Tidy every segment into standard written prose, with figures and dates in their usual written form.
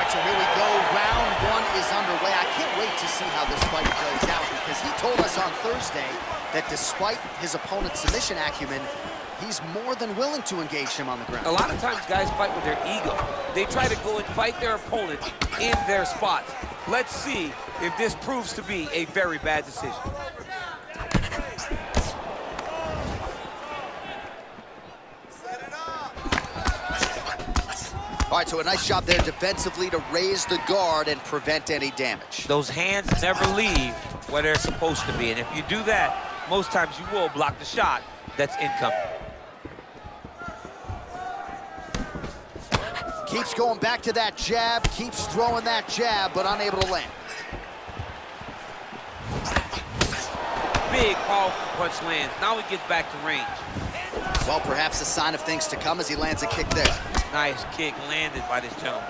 right, so here we go. Round one is underway. I can't wait to see how this fight plays out because he told us on Thursday that despite his opponent's submission acumen, he's more than willing to engage him on the ground. A lot of times guys fight with their ego. They try to go and fight their opponent in their spots. Let's see if this proves to be a very bad decision. All right, so a nice job there defensively to raise the guard and prevent any damage. Those hands never leave where they're supposed to be, and if you do that, most times you will block the shot that's incoming. Keeps going back to that jab, keeps throwing that jab, but unable to land. Big, powerful punch lands. Now he gets back to range. Well, perhaps a sign of things to come as he lands a kick there. Nice kick landed by this gentleman.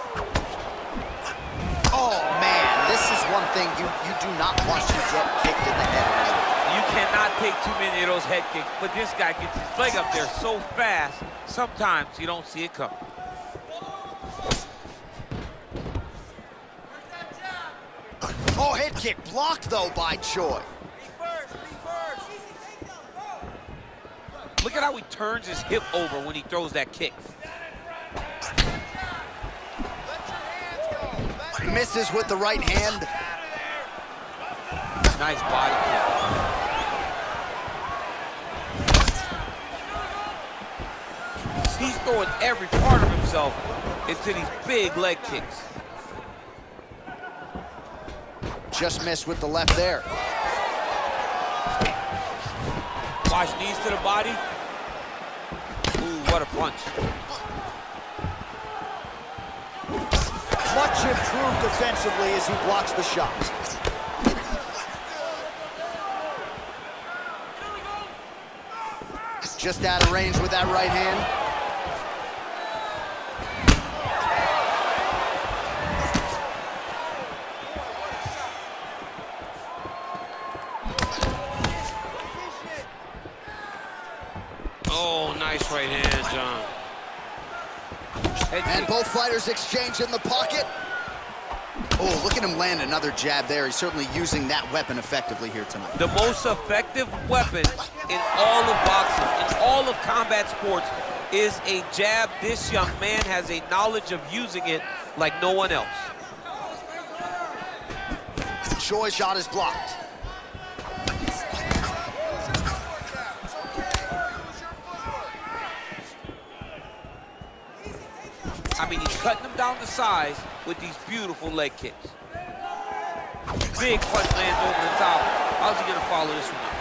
Oh, man, this is one thing you do not want to get kicked in the head. You cannot take too many of those head kicks, but this guy gets his leg up there so fast, sometimes you don't see it coming. Oh, head kick blocked, though, by Choi. Look at how he turns his hip over when he throws that kick. Misses with the right hand. Nice body kick. He's throwing every part of himself into these big leg kicks. Just missed with the left there. Watch knees to the body. Ooh, what a punch. Much improved defensively as he blocks the shot. Just out of range with that right hand. Oh, nice right hand, John. And both fighters exchange in the pocket. Oh, look at him land another jab there. He's certainly using that weapon effectively here tonight. The most effective weapon in all of boxing, in all of combat sports, is a jab. This young man has a knowledge of using it like no one else. Choi's shot is blocked. I mean, he's cutting them down to size with these beautiful leg kicks. Big punch lands over the top. How's he gonna follow this one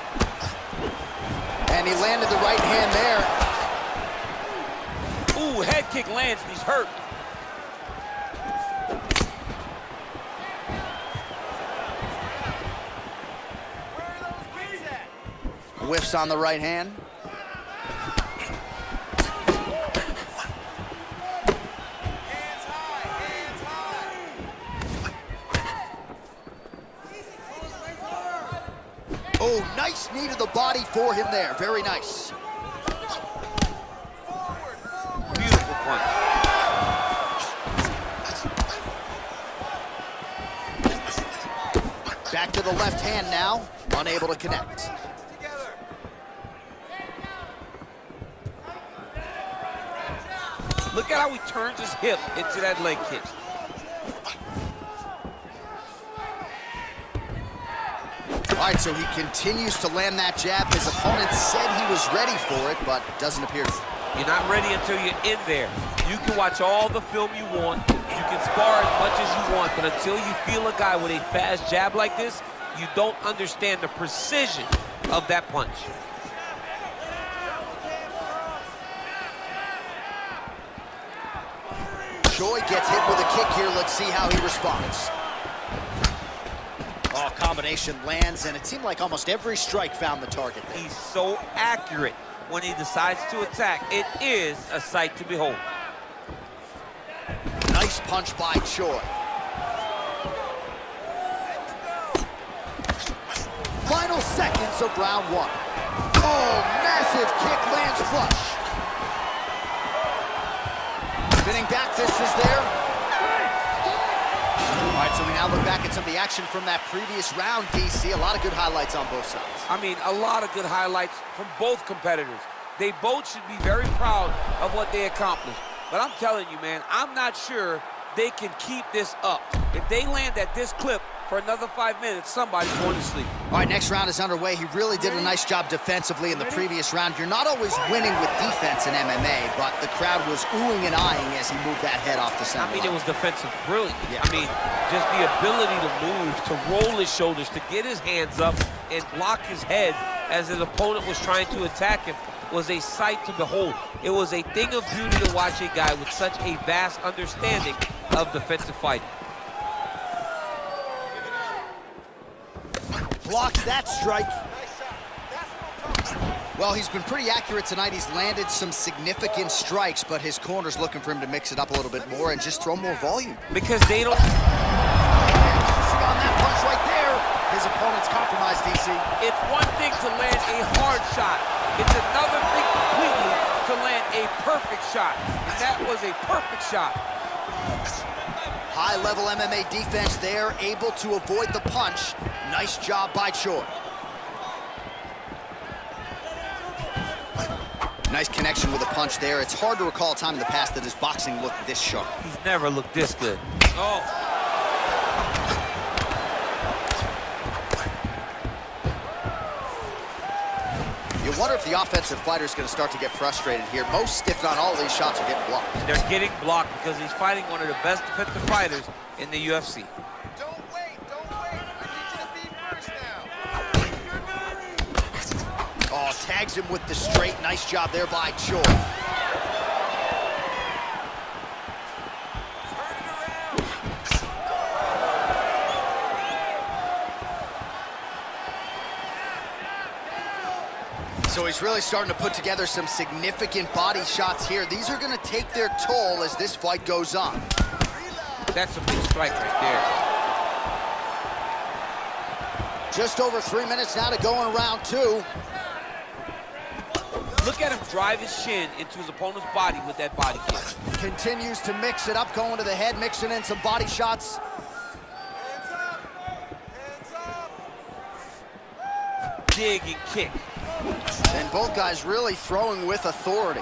up? And he landed the right hand there. Ooh, head kick lands and he's hurt. Whiffs on the right hand. Oh, nice knee to the body for him there. Very nice. Beautiful punch. Back to the left hand now. Unable to connect. Look at how he turns his hip into that leg kick. All right, so he continues to land that jab. His opponent said he was ready for it, but doesn't appear to be. You're not ready until you're in there. You can watch all the film you want. You can spar as much as you want, but until you feel a guy with a fast jab like this, you don't understand the precision of that punch. Choi gets hit with a kick here. Let's see how he responds. Oh, combination lands, and it seemed like almost every strike found the target there. He's so accurate when he decides to attack. It is a sight to behold. Nice punch by Choi. Final seconds of round one. Oh, massive kick lands flush. Spinning back fist is there. All right, so we now look back at some of the action from that previous round, DC. A lot of good highlights on both sides. I mean, a lot of good highlights from both competitors. They both should be very proud of what they accomplished. But I'm telling you, man, I'm not sure they can keep this up. If they land at this clip for another 5 minutes, somebody's going to sleep. All right, next round is underway. He really did a nice job defensively in the previous round. You're not always winning with defense in MMA, but the crowd was oohing and eyeing as he moved that head off the center. I mean, it was defensive brilliance. Yeah. I mean, just the ability to move, to roll his shoulders, to get his hands up and block his head as his opponent was trying to attack him was a sight to behold. It was a thing of beauty to watch a guy with such a vast understanding of defensive fighting. Blocks that strike. Well, he's been pretty accurate tonight. He's landed some significant strikes, but his corner's looking for him to mix it up a little bit more and just throw more volume. Because they don't... On that punch right there, his opponent's compromised, DC. It's one thing to land a hard shot. It's another thing completely to land a perfect shot. And that was a perfect shot. High-level MMA defense there, able to avoid the punch. Nice job by Choi. Nice connection with a punch there. It's hard to recall a time in the past that his boxing looked this sharp. He's never looked this good. Oh. You wonder if the offensive fighter is going to start to get frustrated here. Most, if not all, of these shots are getting blocked. They're getting blocked because he's fighting one of the best defensive fighters in the UFC. Don't wait, don't wait. I need you to be first now. Oh, tags him with the straight. Nice job there by Choi. So he's really starting to put together some significant body shots here. These are going to take their toll as this fight goes on. That's a big strike right there. Just over 3 minutes now to go in round two. Look at him drive his shin into his opponent's body with that body kick. Continues to mix it up, going to the head, mixing in some body shots. Hands up. Hands up. Dig and kick. And both guys really throwing with authority.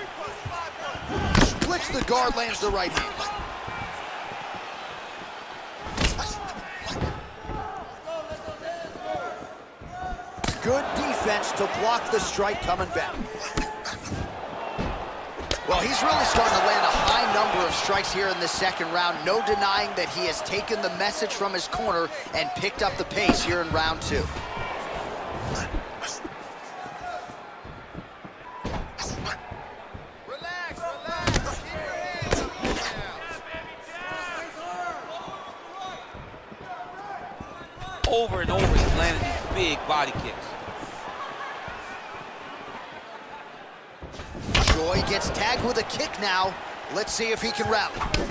Splits the guard, lands the right hand. Good defense to block the strike coming back. Well, he's really starting to land a high number of strikes here in the second round. No denying that he has taken the message from his corner and picked up the pace here in round two. Relax, relax. Keep your hands up now. Over and over, he's landing these big body kicks. Choi gets tagged with a kick now. Let's see if he can rally.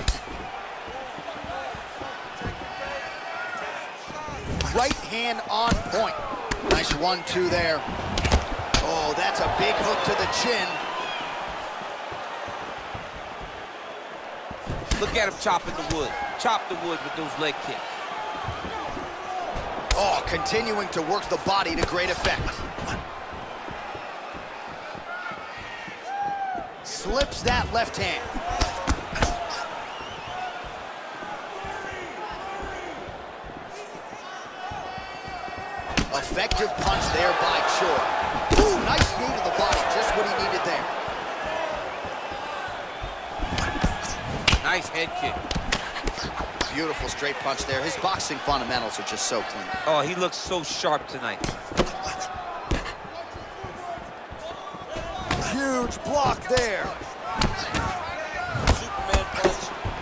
Right hand on point. Nice 1-2 there. Oh, that's a big hook to the chin. Look at him chopping the wood. Chop the wood with those leg kicks. Oh, continuing to work the body to great effect. Slips that left hand. Effective punch there by Choi. Ooh, nice knee to the body, just what he needed there. Nice head kick. Beautiful straight punch there. His boxing fundamentals are just so clean. Oh, he looks so sharp tonight. Huge block there. Superman punch.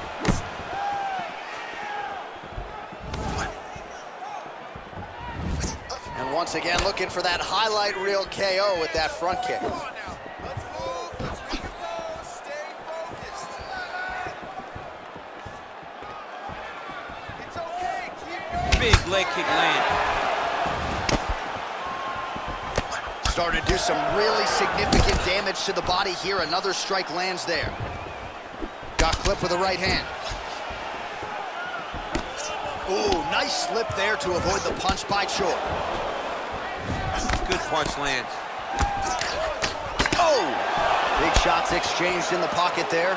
And once again, looking for that highlight reel KO with that front kick. Come on now. Let's move. Let's rock and roll. Stay focused. It's okay. Keep going. Big leg kick land. Starting to do some really significant damage to the body here. Another strike lands there. Got clipped with the right hand. Ooh, nice slip there to avoid the punch by Choi. Good punch lands. Oh! Big shots exchanged in the pocket there.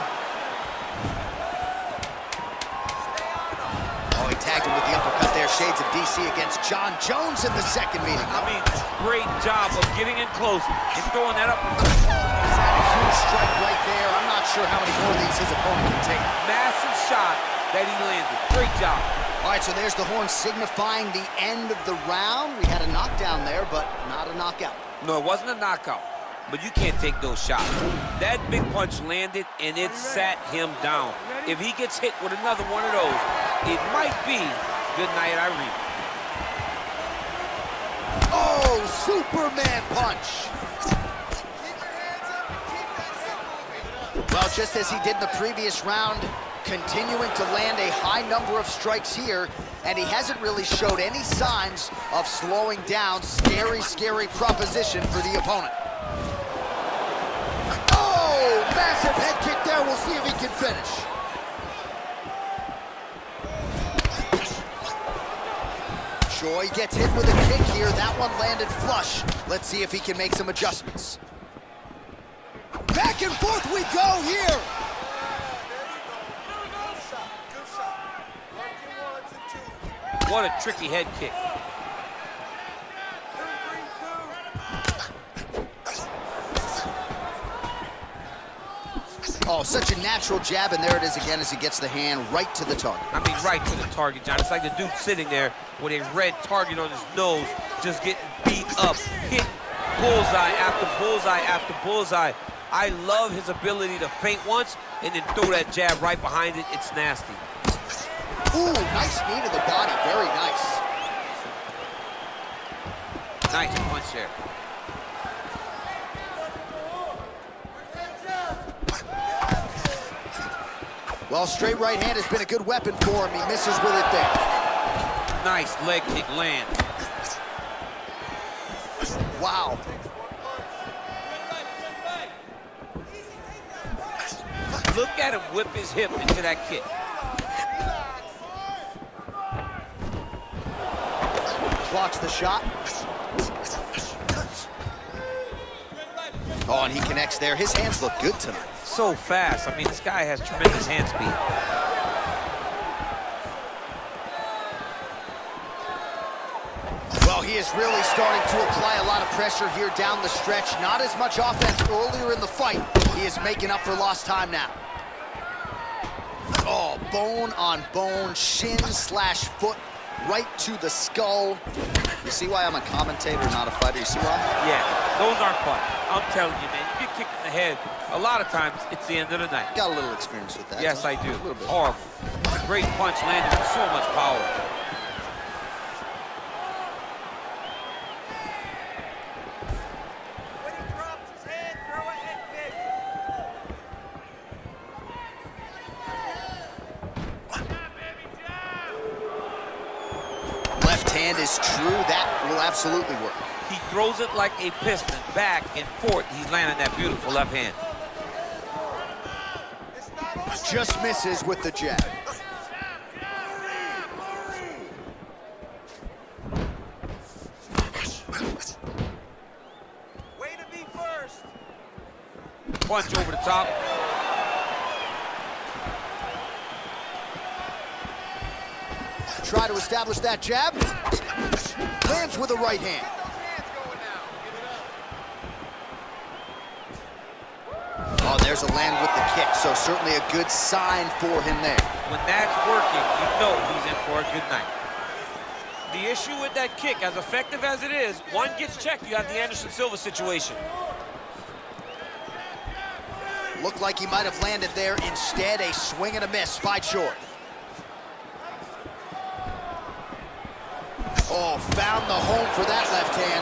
Oh, he tagged him with the uppercut there. Shades of DC against John Jones in the second meeting. I mean, great job of getting in close and throwing that uppercut. He's had a huge strike right there. I'm not sure how many more of these his opponent can take. Massive shot that he landed. Great job. All right, so there's the horn signifying the end of the round. We had a knockdown there, but not a knockout. No, it wasn't a knockout, but you can't take those shots. That big punch landed, and it sat him down. If he gets hit with another one of those, it might be good night, Irene. Oh, Superman punch. Well, just as he did in the previous round, continuing to land a high number of strikes here, and he hasn't really showed any signs of slowing down. Scary, scary proposition for the opponent. Oh, massive head kick there. We'll see if he can finish. Choi gets hit with a kick here. That one landed flush. Let's see if he can make some adjustments. Back and forth we go here. What a tricky head kick. Oh, such a natural jab, and there it is again as he gets the hand right to the target. I mean, right to the target, John. It's like the dude sitting there with a red target on his nose, just getting beat up, hit bullseye after bullseye after bullseye. I love his ability to feint once and then throw that jab right behind it. It's nasty. Ooh, nice knee to the body. Very nice. Nice punch there. Well, straight right hand has been a good weapon for him. He misses with it there. Nice leg kick land. Wow. Look at him whip his hip into that kick. Blocks the shot. Oh, and he connects there. His hands look good tonight. So fast. I mean, this guy has tremendous hand speed. Well, he is really starting to apply a lot of pressure here down the stretch. Not as much offense earlier in the fight. He is making up for lost time now. Oh, bone on bone, shin slash foot, right to the skull. You see why I'm a commentator, not a fighter? You see why? Yeah, those aren't fun. I'm telling you, man, you get kicked in the head, a lot of times it's the end of the night. Got a little experience with that. Yes, I do. A little bit. Horrible. A great punch landed with so much power. When he drops his head, throw a head kick. Left hand is true. That will absolutely work. He throws it like a piston, back and forth. He's landing that beautiful left hand. Just misses with the jab. Way to be first. Punch over the top. Try to establish that jab. Lands with a right hand. Oh, there's a land with the kick, so certainly a good sign for him there. When that's working, you know he's in for a good night. The issue with that kick, as effective as it is, one gets checked, you have the Anderson Silva situation. Looked like he might have landed there. Instead, a swing and a miss by Choi. Oh, found the home for that left hand.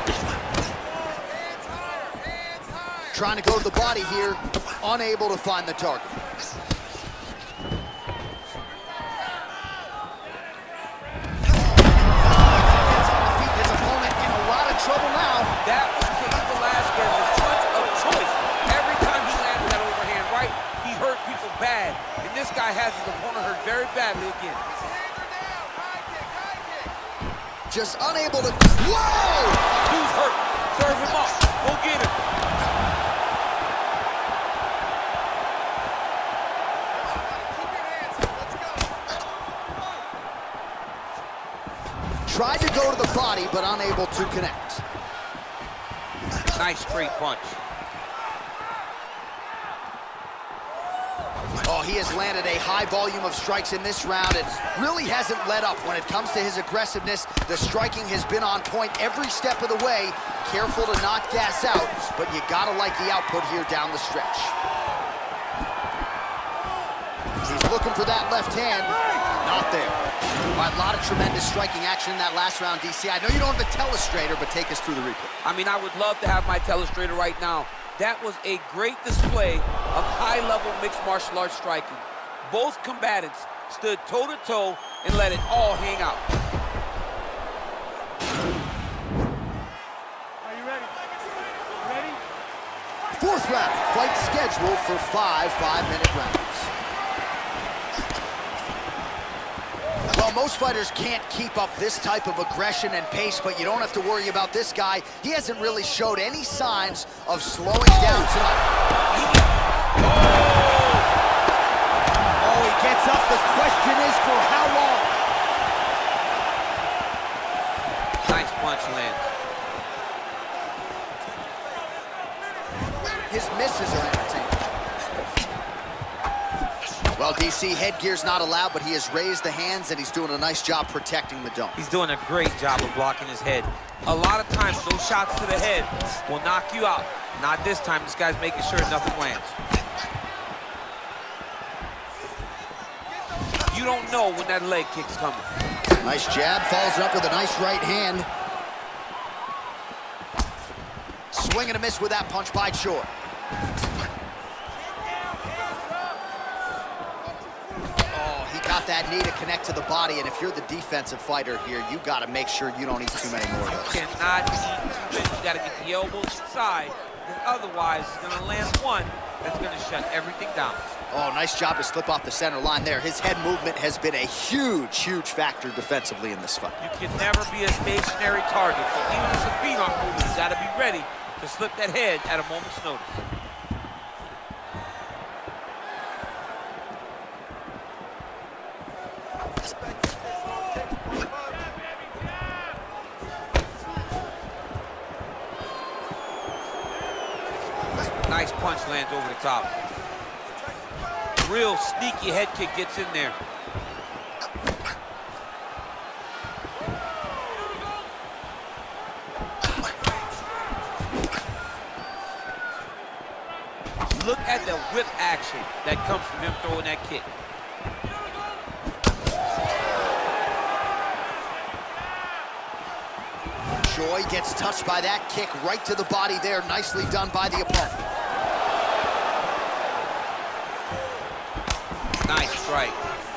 Trying to go to the body here, unable to find the target. His opponent in a lot of trouble now. That was Cain Velasquez's punch of choice. Every time he landed that overhand right, he hurt people bad. And this guy has his opponent hurt very badly again. Just unable to... Whoa! Dude's hurt. Serve him up. Go get him. Tried to go to the body, but unable to connect. Nice straight punch. Oh, he has landed a high volume of strikes in this round and really hasn't let up when it comes to his aggressiveness. The striking has been on point every step of the way. Careful to not gas out, but you gotta like the output here down the stretch. He's looking for that left hand. Not there. All right, a lot of tremendous striking action in that last round, DC. I know you don't have a telestrator, but take us through the replay. I mean, I would love to have my telestrator right now. That was a great display of high-level mixed martial arts striking. Both combatants stood toe-to-toe and let it all hang out. Are you ready? Ready? Fourth round, fight scheduled for 5 5-minute rounds. Well, most fighters can't keep up this type of aggression and pace, but you don't have to worry about this guy. He hasn't really showed any signs of slowing down tonight. Oh, he gets up. The question is for how long? Nice punch lands. His misses are entertaining. Well, DC, headgear's not allowed, but he has raised the hands, and he's doing a nice job protecting the dome. He's doing a great job of blocking his head. A lot of times, those shots to the head will knock you out. Not this time. This guy's making sure nothing lands. You don't know when that leg kick's coming. Nice jab, follows up with a nice right hand. Swing and a miss with that punch by Short. Got that knee to connect to the body, and if you're the defensive fighter here, you got to make sure you don't eat too many more of those. You cannot eat too many. You got to get the elbows inside, because otherwise he's going to land one that's going to shut everything down. Oh, nice job to slip off the center line there. His head movement has been a huge, huge factor defensively in this fight. You can never be a stationary target, so even if the feet aren't moving, you got to be ready to slip that head at a moment's notice. Nice punch lands over the top. Real sneaky head kick gets in there. Look at the whip action that comes from him throwing that kick. Choi gets touched by that kick right to the body there. Nicely done by the opponent. Nice strike.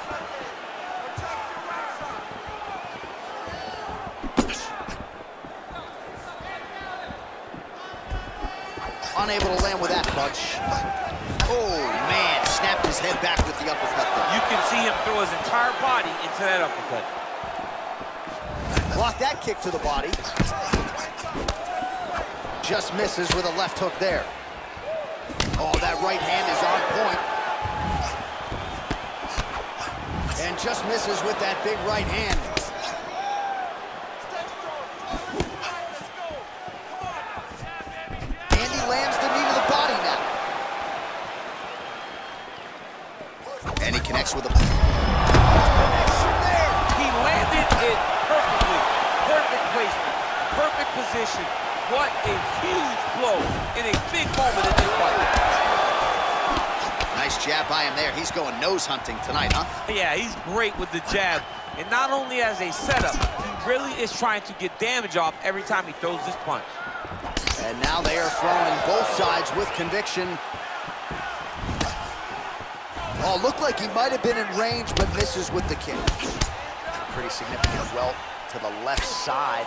Unable to land with that punch. Oh, man, snapped his head back with the uppercut there. You can see him throw his entire body into that uppercut. Block that kick to the body. Just misses with a left hook there. Oh, that right hand is on point. And just misses with that big right hand. And he lands the knee to the body now. And he connects with a... He landed it perfectly. Perfect placement. Perfect position. What a huge blow in a big moment in this fight. Nice jab by him there. He's going nose hunting tonight, huh? Yeah, he's great with the jab. And not only as a setup, he really is trying to get damage off every time he throws this punch. And now they are throwing both sides with conviction. Oh, looked like he might have been in range, but misses with the kick. Pretty significant welt to the left side.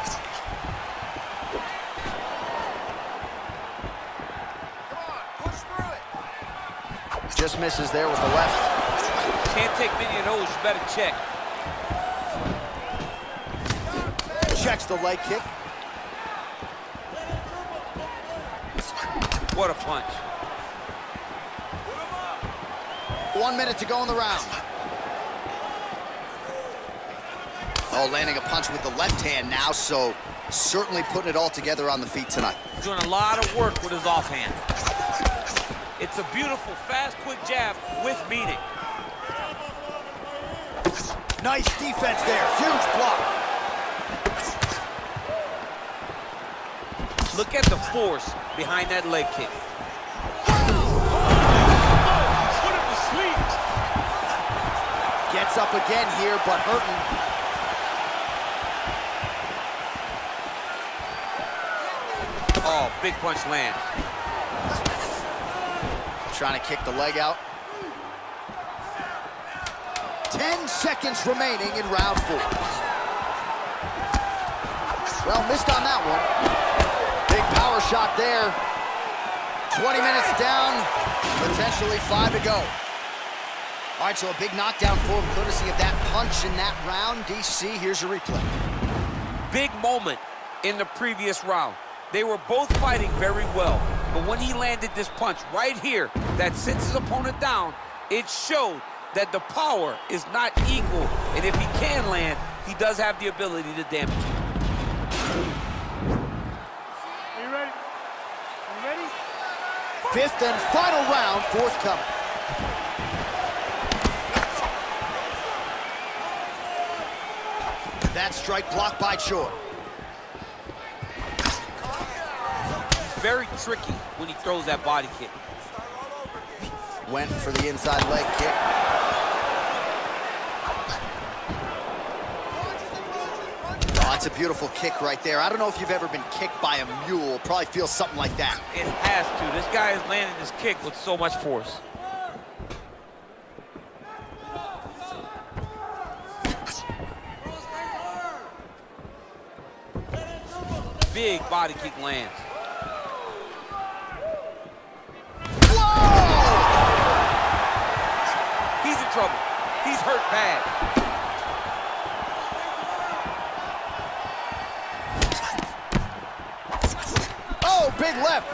Just misses there with the left. Can't take many of those, you better check. checks the leg kick. What a punch. 1 minute to go in the round. Oh, landing a punch with the left hand now, so certainly putting it all together on the feet tonight. Doing a lot of work with his offhand. It's a beautiful, fast, quick jab with meaning. Nice defense there, huge block. Look at the force behind that leg kick. Put him to sleep. Gets up again here, but hurting. Oh, big punch lands. Trying to kick the leg out. 10 seconds remaining in round 4. Well, missed on that one. Big power shot there. 20 minutes down, potentially 5 to go. All right, so a big knockdown for him, courtesy of that punch in that round. DC, here's your replay. Big moment in the previous round. They were both fighting very well, but when he landed this punch right here that sits his opponent down, it showed that the power is not equal, and if he can land, he does have the ability to damage it. Are you ready? Are you ready? 5th and final round, forthcoming. That strike blocked by Choi. Very tricky when he throws that body kick. Went for the inside leg kick. Oh, that's a beautiful kick right there. I don't know if you've ever been kicked by a mule. Probably feels something like that. It has to. This guy is landing this kick with so much force. Big body kick lands. He's in trouble. He's hurt bad. Oh, big left.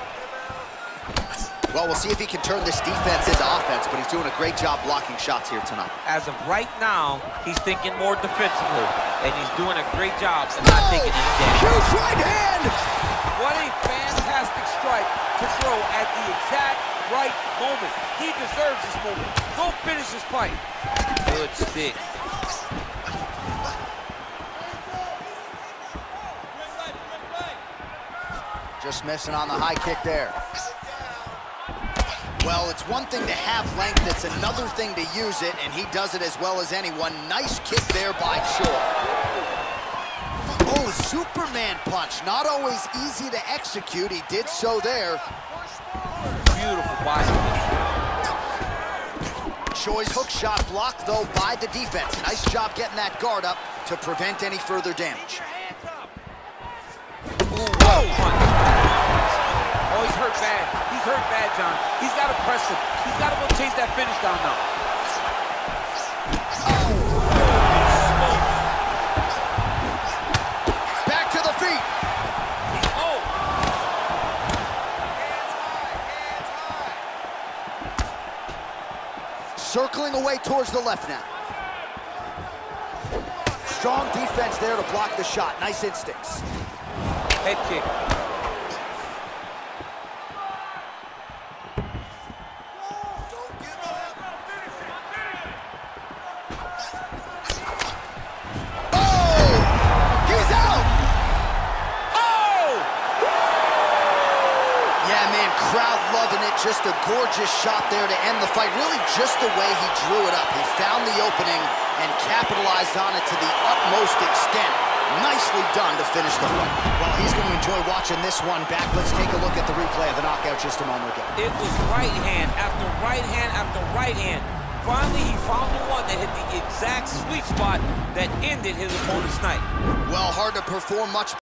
Well, we'll see if he can turn this defense into offense, but he's doing a great job blocking shots here tonight. As of right now, he's thinking more defensively, and he's doing a great job of not taking any damage. Huge right hand! What a fantastic strike to throw at the exact right moment. He deserves this moment. Go finish this fight. Good stick. Just missing on the high kick there. Well, it's one thing to have length, it's another thing to use it, and he does it as well as anyone. Nice kick there by Choi. Oh, Superman punch. Not always easy to execute. He did so there. Beautiful body. Choi's hook shot blocked, though, by the defense. Nice job getting that guard up to prevent any further damage. Ooh, what a punch. Oh, he's hurt bad. He's hurt bad, John. He's got to press him. He's got to go chase that finish down now. Back to the feet. Oh. Circling away towards the left now. Strong defense there to block the shot. Nice instincts. Head kick. Crowd loving it. Just a gorgeous shot there to end the fight. Really just the way he drew it up. He found the opening and capitalized on it to the utmost extent. Nicely done to finish the fight. Well, he's going to enjoy watching this one back. Let's take a look at the replay of the knockout just a moment ago. It was right hand after right hand after right hand. Finally, he found the one that hit the exact sweet spot that ended his opponent's night. Well, hard to perform much